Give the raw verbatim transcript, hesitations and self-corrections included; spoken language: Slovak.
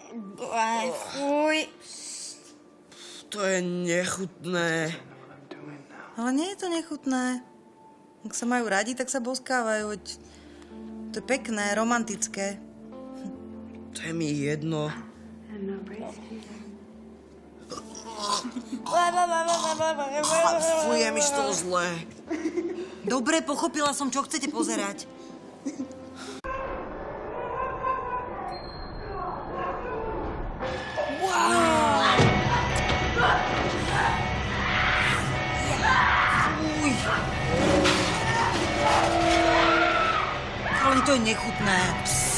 Fuj. To je nechutné. Ale nie je to nechutné. Ak sa majú radi, tak sa boskávajú. To je pekné, romantické. To je mi jedno. Fuj, je mi z toho zlé. Dobre, pochopila som, čo chcete pozerať. Ale to je nechutné.